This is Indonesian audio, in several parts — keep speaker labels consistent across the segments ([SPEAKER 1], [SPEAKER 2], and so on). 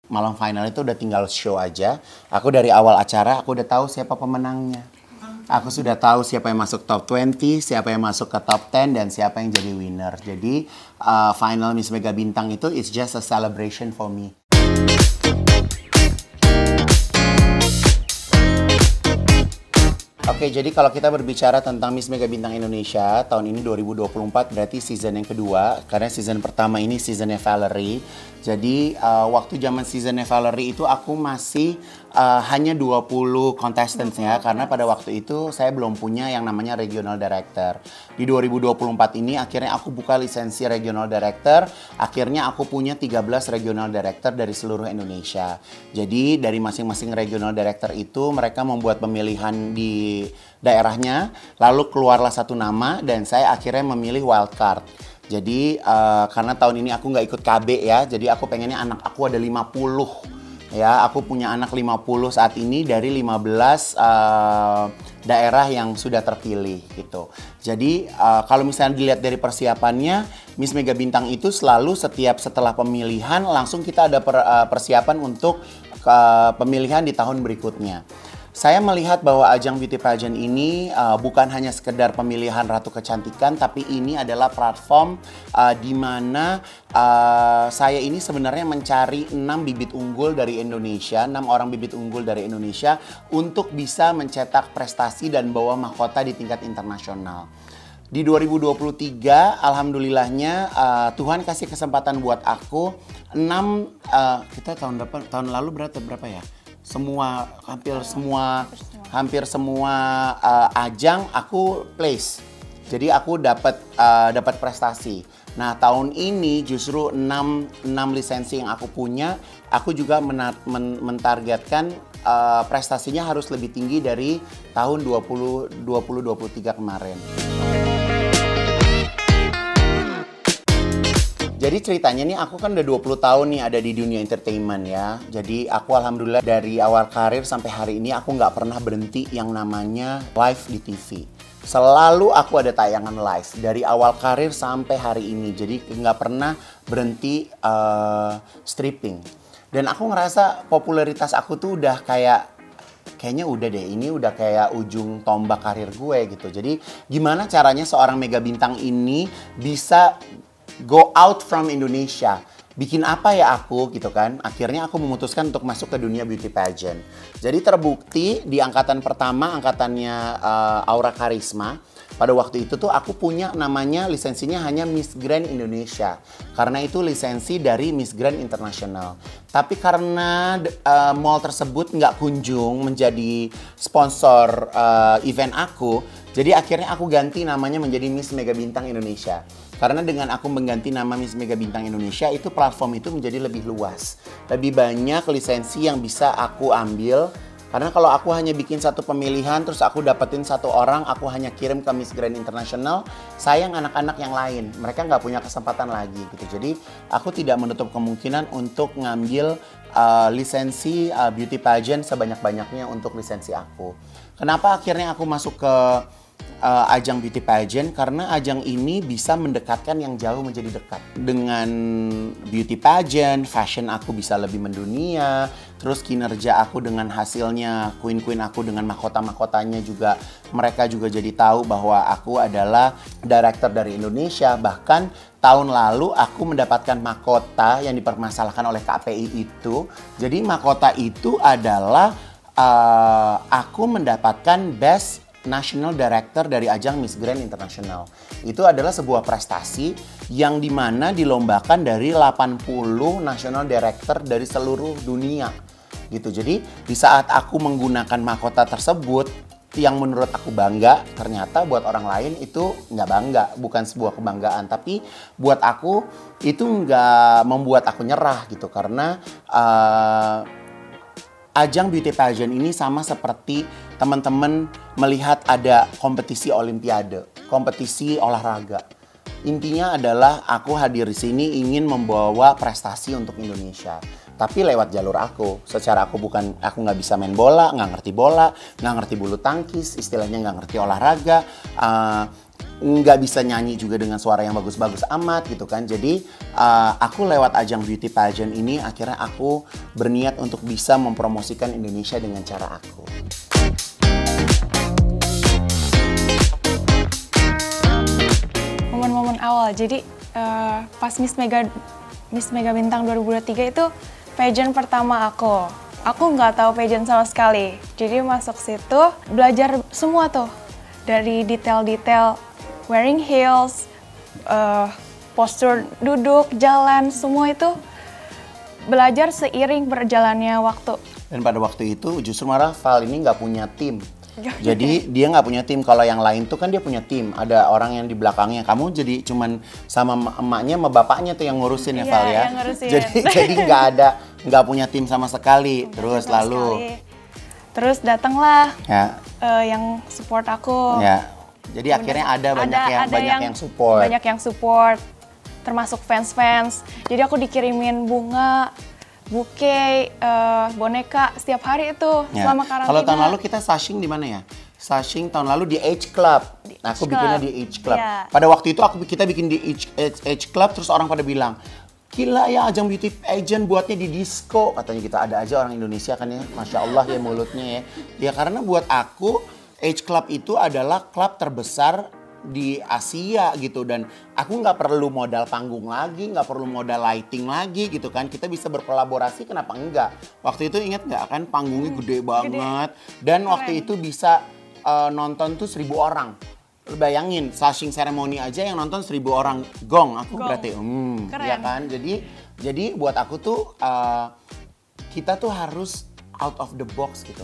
[SPEAKER 1] malam final itu udah tinggal show aja. Aku dari awal acara aku udah tahu siapa pemenangnya. Aku sudah tahu siapa yang masuk top 20, siapa yang masuk ke top 10, dan siapa yang jadi winner. Jadi final Miss Mega Bintang itu it's just a celebration for me. Oke, jadi kalau kita berbicara tentang Miss Mega Bintang Indonesia, tahun ini 2024 berarti season yang kedua. Karena season pertama ini seasonnya Valerie. Jadi waktu zaman seasonnya Valerie itu aku masih hanya 20 contestants ya. Karena pada waktu itu saya belum punya yang namanya regional director. Di 2024 ini akhirnya aku buka lisensi regional director. Akhirnya aku punya 13 regional director dari seluruh Indonesia. Jadi dari masing-masing regional director itu mereka membuat pemilihan di daerahnya, lalu keluarlah satu nama dan saya akhirnya memilih wildcard. Jadi karena tahun ini aku nggak ikut KB ya, jadi aku pengennya anak aku ada 50 ya. Aku punya anak 50 saat ini dari 15 daerah yang sudah terpilih gitu. Jadi kalau misalnya dilihat dari persiapannya, Miss Mega Bintang itu selalu setelah pemilihan langsung kita ada persiapan untuk pemilihan di tahun berikutnya. Saya melihat bahwa ajang beauty pageant ini bukan hanya sekedar pemilihan Ratu Kecantikan, tapi ini adalah platform di mana saya ini sebenarnya mencari 6 bibit unggul dari Indonesia, 6 orang bibit unggul dari Indonesia untuk bisa mencetak prestasi dan bawa mahkota di tingkat internasional. Di 2023, alhamdulillahnya Tuhan kasih kesempatan buat aku 6, kita tahun lalu berapa ya? Hampir semua ajang aku place. Jadi aku dapat prestasi. Nah, tahun ini justru 6 lisensi yang aku punya, aku juga mentargetkan prestasinya harus lebih tinggi dari tahun 2023 kemarin. Jadi ceritanya nih aku kan udah 20 tahun nih ada di dunia entertainment ya. Jadi aku alhamdulillah dari awal karir sampai hari ini aku nggak pernah berhenti yang namanya live di TV. Selalu aku ada tayangan live dari awal karir sampai hari ini. Jadi nggak pernah berhenti stripping. Dan aku ngerasa popularitas aku tuh udah kayaknya udah deh, ini udah kayak ujung tombak karir gue gitu. Jadi gimana caranya seorang Mega Bintang ini bisa go out from Indonesia. Bikin apa ya aku gitu kan. Akhirnya aku memutuskan untuk masuk ke dunia beauty pageant. Jadi terbukti di angkatan pertama, angkatannya Aura Karisma. Pada waktu itu tuh aku punya namanya lisensinya hanya Miss Grand Indonesia. Karena itu lisensi dari Miss Grand International. Tapi karena mall tersebut nggak kunjung menjadi sponsor event aku. Jadi akhirnya aku ganti namanya menjadi Miss Mega Bintang Indonesia. Karena dengan aku mengganti nama Miss Mega Bintang Indonesia, itu platform itu menjadi lebih luas. Lebih banyak lisensi yang bisa aku ambil. Karena kalau aku hanya bikin satu pemilihan, terus aku dapetin satu orang, aku hanya kirim ke Miss Grand International, sayang anak-anak yang lain. Mereka nggak punya kesempatan lagi gitu. Jadi aku tidak menutup kemungkinan untuk ngambil lisensi beauty pageant sebanyak-banyaknya untuk lisensi aku. Kenapa akhirnya aku masuk ke ajang beauty pageant? Karena ajang ini bisa mendekatkan yang jauh menjadi dekat. Dengan beauty pageant, fashion aku bisa lebih mendunia, terus kinerja aku dengan hasilnya, queen-queen aku dengan mahkota-mahkotanya juga, mereka juga jadi tahu bahwa aku adalah director dari Indonesia. Bahkan tahun lalu aku mendapatkan mahkota yang dipermasalahkan oleh KPI itu. Jadi mahkota itu adalah aku mendapatkan Best National Director dari ajang Miss Grand International. Itu adalah sebuah prestasi yang dimana dilombakan dari 80 National Director dari seluruh dunia gitu. Jadi di saat aku menggunakan mahkota tersebut yang menurut aku bangga, ternyata buat orang lain itu nggak bangga, bukan sebuah kebanggaan. Tapi buat aku itu nggak membuat aku nyerah gitu. Karena ajang beauty pageant ini sama seperti teman-teman melihat ada kompetisi olimpiade, kompetisi olahraga. Intinya adalah aku hadir di sini ingin membawa prestasi untuk Indonesia. Tapi lewat jalur aku. Secara aku nggak bisa main bola, nggak ngerti bulu tangkis, istilahnya nggak ngerti olahraga. nggak bisa nyanyi juga dengan suara yang bagus-bagus amat gitu kan. Jadi aku lewat ajang beauty pageant ini akhirnya aku berniat untuk bisa mempromosikan Indonesia dengan cara aku.
[SPEAKER 2] Momen-momen awal, jadi pas Miss Mega Bintang 2023 itu pageant pertama aku. Aku nggak tahu pageant sama sekali, jadi masuk situ belajar semua tuh dari detail-detail wearing heels, postur duduk, jalan, semua itu belajar seiring berjalannya waktu.
[SPEAKER 1] Dan pada waktu itu justru malah Val ini nggak punya tim. Jadi dia nggak punya tim. Kalau yang lain tuh kan dia punya tim. Ada orang yang di belakangnya. Kamu jadi cuman sama emaknya sama bapaknya tuh yang ngurusin ya Val ya.
[SPEAKER 2] Yang ngurusin.
[SPEAKER 1] Jadi nggak punya tim sama sekali. Terus lalu.
[SPEAKER 2] Terus datanglah
[SPEAKER 1] ya.
[SPEAKER 2] Yang support aku.
[SPEAKER 1] Ya. Jadi akhirnya ada banyak yang support.
[SPEAKER 2] Banyak yang support, termasuk fans-fans. Jadi aku dikirimin bunga, bouquet, boneka setiap hari itu selama karantina.
[SPEAKER 1] Kalau tahun lalu kita sashing di mana ya? Sashing tahun lalu di H Club. Aku bikinnya di H Club. Yeah. Pada waktu itu kita bikin di H Club, terus orang pada bilang, gila ya ajang beauty pageant buatnya di disco. Katanya kita ada aja orang Indonesia kan ya, Masya Allah ya mulutnya ya. Ya karena buat aku, H Club itu adalah klub terbesar di Asia gitu. Dan aku nggak perlu modal panggung lagi, nggak perlu modal lighting lagi gitu kan. Kita bisa berkolaborasi, kenapa enggak? Waktu itu ingat nggak kan panggungnya gede banget. Dan keren. Waktu itu bisa nonton tuh 1.000 orang. Bayangin, slashing ceremony aja yang nonton 1.000 orang. Gong, berarti ya kan. Jadi buat aku tuh kita tuh harus out of the box gitu.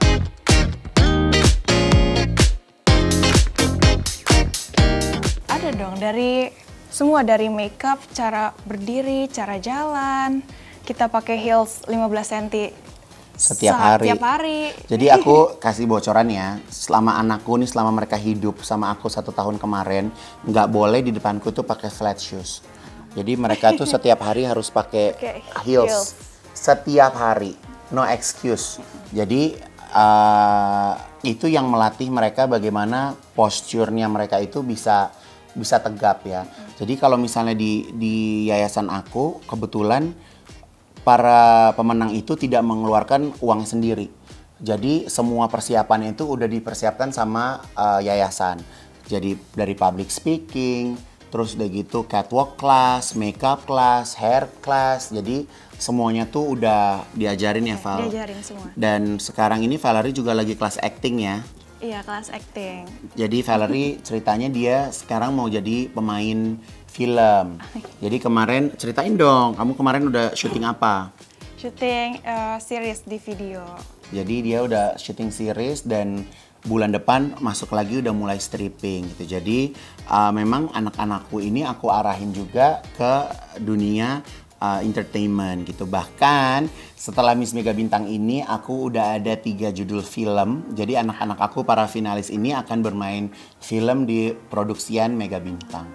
[SPEAKER 2] Ada dong, dari makeup, cara berdiri, cara jalan. Kita pakai heels 15 cm
[SPEAKER 1] setiap hari. Jadi aku kasih bocoran ya, selama mereka hidup sama aku 1 tahun kemarin, nggak boleh di depanku tuh pakai flat shoes. Jadi mereka tuh setiap hari harus pakai heels. Setiap hari, no excuse. Jadi itu yang melatih mereka bagaimana posturnya mereka itu bisa tegap ya. Jadi kalau misalnya di yayasan aku, kebetulan para pemenang itu tidak mengeluarkan uang sendiri. Jadi semua persiapannya itu udah dipersiapkan sama yayasan. Jadi dari public speaking, terus udah gitu catwalk class, makeup class, hair class. Jadi semuanya tuh udah diajarin ya Val.
[SPEAKER 2] Diajarin semua.
[SPEAKER 1] Dan sekarang ini Valerie juga lagi kelas acting ya.
[SPEAKER 2] Iya, kelas acting.
[SPEAKER 1] Jadi Valerie ceritanya dia sekarang mau jadi pemain film. Jadi kemarin ceritain dong, kamu kemarin udah syuting apa?
[SPEAKER 2] Syuting series di video.
[SPEAKER 1] Jadi dia udah syuting series dan bulan depan masuk lagi udah mulai stripping gitu. Jadi memang anak-anakku ini aku arahin juga ke dunia entertainment gitu. Bahkan setelah Miss Mega Bintang ini aku udah ada 3 judul film. Jadi anak-anak aku para finalis ini akan bermain film di produksian Mega Bintang.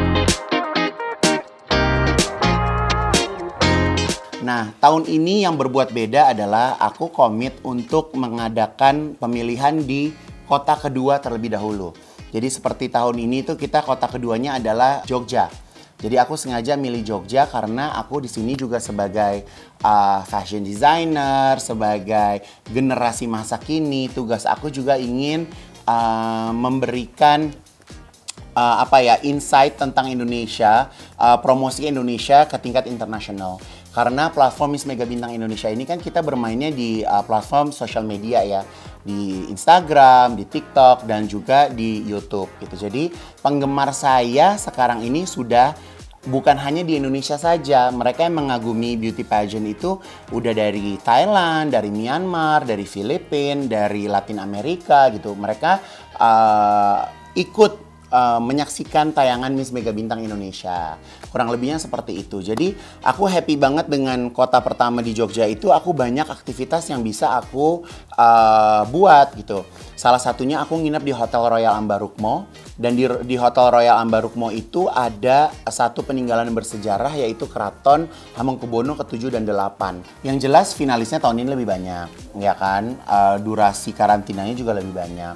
[SPEAKER 1] Nah, tahun ini yang berbuat beda adalah aku komit untuk mengadakan pemilihan di kota kedua terlebih dahulu. Jadi seperti tahun ini tuh kita kota keduanya adalah Jogja. Jadi aku sengaja milih Jogja karena aku di sini juga sebagai fashion designer, sebagai generasi masa kini. Tugas aku juga ingin memberikan insight tentang Indonesia, promosi Indonesia ke tingkat internasional. Karena platform Miss Mega Bintang Indonesia ini kan kita bermainnya di platform social media ya, di Instagram, di TikTok, dan juga di YouTube gitu. Jadi penggemar saya sekarang ini sudah bukan hanya di Indonesia saja. Mereka yang mengagumi beauty pageant itu udah dari Thailand, dari Myanmar, dari Filipina, dari Latin Amerika gitu. Mereka ikut menyaksikan tayangan Miss Mega Bintang Indonesia. Kurang lebihnya seperti itu. Jadi aku happy banget dengan kota pertama di Jogja itu. Aku banyak aktivitas yang bisa aku buat gitu. Salah satunya aku nginep di Hotel Royal Ambarukmo. Dan di Hotel Royal Ambarukmo itu ada satu peninggalan bersejarah yaitu Keraton Hamengkubuwono ke-7 dan 8. Yang jelas finalisnya tahun ini lebih banyak, ya kan? Durasi karantinanya juga lebih banyak.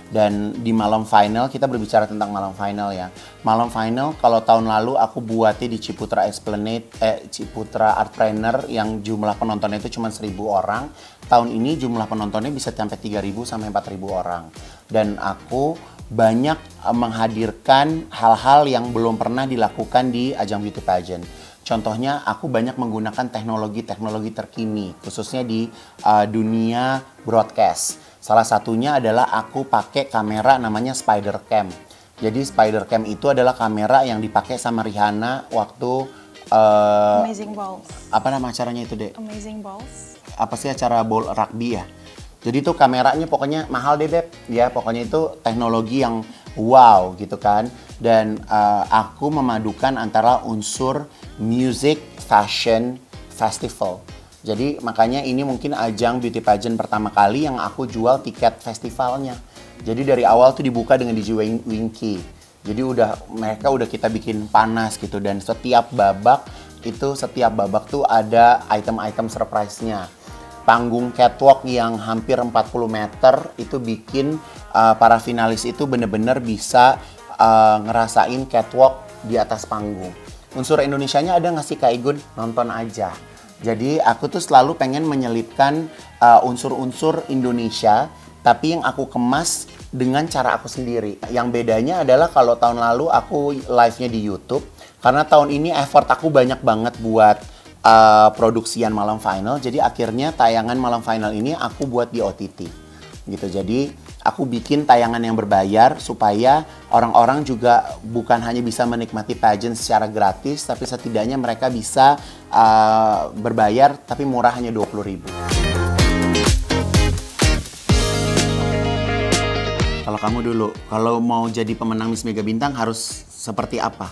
[SPEAKER 1] Dan di malam final, kita berbicara tentang malam final ya. Malam final kalau tahun lalu aku buatnya di Ciputra Esplanade, Ciputra Artpreneur yang jumlah penontonnya itu cuma 1.000 orang. Tahun ini jumlah penontonnya bisa sampai 3.000 sampai 4.000 orang. Dan aku banyak menghadirkan hal-hal yang belum pernah dilakukan di ajang beauty pageant. Contohnya aku banyak menggunakan teknologi-teknologi terkini, khususnya di dunia broadcast. Salah satunya adalah aku pakai kamera namanya Spider Cam. Jadi Spider Cam itu adalah kamera yang dipakai sama Rihanna waktu
[SPEAKER 2] Amazing Balls.
[SPEAKER 1] Apa nama acaranya itu, Dek?
[SPEAKER 2] Amazing Balls.
[SPEAKER 1] Apa sih acara bola rugby ya? Jadi tuh kameranya pokoknya mahal deh, Beb. Ya, pokoknya itu teknologi yang wow gitu kan. Dan aku memadukan antara unsur music, fashion, festival. Jadi makanya ini mungkin ajang beauty pageant pertama kali yang aku jual tiket festivalnya. Jadi dari awal tuh dibuka dengan DJ Winky. Jadi mereka udah kita bikin panas gitu, dan setiap babak tuh ada item-item surprise-nya. Panggung catwalk yang hampir 40 meter itu bikin para finalis itu bener-bener bisa ngerasain catwalk di atas panggung. Unsur Indonesianya ada nggak sih Kak Igun? Nonton aja. Jadi aku tuh selalu pengen menyelipkan unsur-unsur Indonesia, tapi yang aku kemas dengan cara aku sendiri. Yang bedanya adalah kalau tahun lalu aku live-nya di YouTube, karena tahun ini effort aku banyak banget buat produksian malam final. Jadi akhirnya tayangan malam final ini aku buat di OTT gitu. Jadi aku bikin tayangan yang berbayar supaya orang-orang juga bukan hanya bisa menikmati pageant secara gratis, tapi setidaknya mereka bisa berbayar tapi murah, hanya 20.000. Kalau kamu dulu, kalau mau jadi pemenang Miss Mega Bintang harus seperti apa?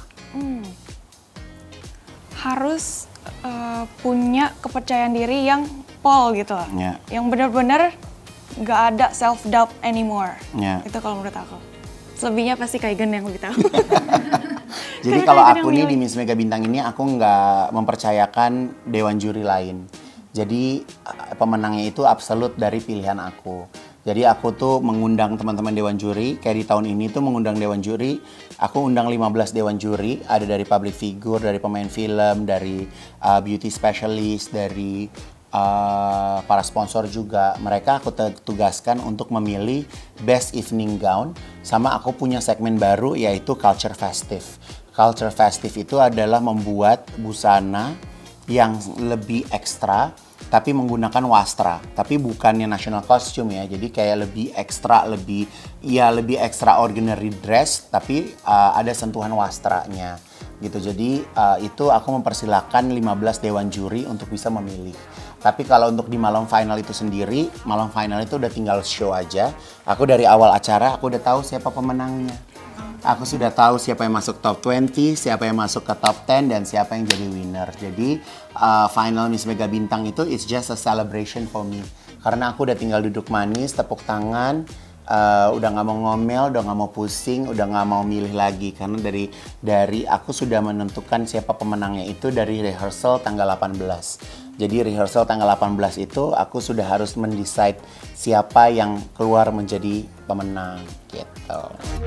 [SPEAKER 2] Harus punya kepercayaan diri yang pol gitu loh.
[SPEAKER 1] Yeah.
[SPEAKER 2] Yang benar-benar nggak ada self doubt anymore.
[SPEAKER 1] Yeah.
[SPEAKER 2] Itu kalau menurut aku. Selebihnya pasti Kak Igun yang lebih tahu.
[SPEAKER 1] Jadi kalau aku nih di Miss Mega Bintang ini aku nggak mempercayakan dewan juri lain. Jadi pemenangnya itu absolut dari pilihan aku. Jadi aku tuh mengundang teman-teman dewan juri, kayak di tahun ini tuh mengundang dewan juri, aku undang 15 dewan juri, ada dari public figure, dari pemain film, dari beauty specialist, dari para sponsor juga. Mereka aku tugaskan untuk memilih best evening gown, sama aku punya segmen baru yaitu Culture Festive. Culture Festive itu adalah membuat busana yang lebih ekstra tapi menggunakan wastra, tapi bukannya national costume ya. Jadi kayak lebih ekstra, lebih extraordinary dress, tapi ada sentuhan wastranya gitu. Jadi itu aku mempersilahkan 15 dewan juri untuk bisa memilih. Tapi kalau untuk di malam final itu sendiri, malam final itu udah tinggal show aja. Aku dari awal acara aku udah tahu siapa pemenangnya. Aku sudah tahu siapa yang masuk top 20, siapa yang masuk ke top 10, dan siapa yang jadi winner. Jadi final Miss Mega Bintang itu it's just a celebration for me. Karena aku udah tinggal duduk manis, tepuk tangan, udah nggak mau ngomel, udah nggak mau pusing, udah nggak mau milih lagi. Karena dari aku sudah menentukan siapa pemenangnya itu dari rehearsal tanggal 18. Jadi rehearsal tanggal 18 itu aku sudah harus mendecide siapa yang keluar menjadi pemenang gitu.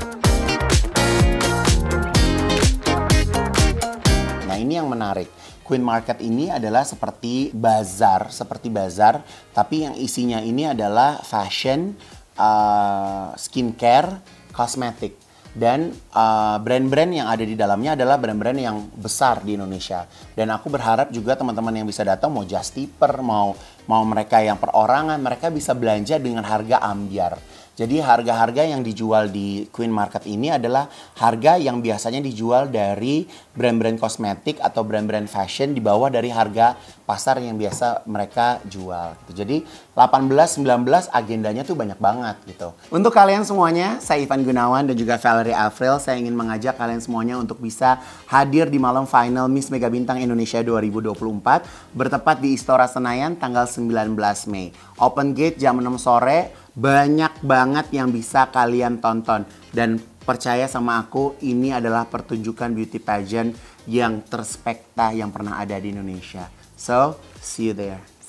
[SPEAKER 1] Nah ini yang menarik. Queen Market ini adalah seperti bazar, tapi yang isinya ini adalah fashion, skincare, kosmetik. Dan brand-brand yang ada di dalamnya adalah brand-brand yang besar di Indonesia. Dan aku berharap juga teman-teman yang bisa datang, mau just tipper, mau mereka yang perorangan, mereka bisa belanja dengan harga ambyar. Jadi harga-harga yang dijual di Queen Market ini adalah harga yang biasanya dijual dari brand-brand kosmetik atau brand-brand fashion di bawah dari harga pasar yang biasa mereka jual. Jadi 18-19 agendanya tuh banyak banget gitu. Untuk kalian semuanya, saya Ivan Gunawan dan juga Valerie Avril, saya ingin mengajak kalian semuanya untuk bisa hadir di malam final Miss Mega Bintang Indonesia 2024 bertepat di Istora Senayan tanggal 19 Mei. Open gate jam 6 sore. Banyak banget yang bisa kalian tonton. Dan percaya sama aku, ini adalah pertunjukan beauty pageant yang terspekta yang pernah ada di Indonesia. So, see you there.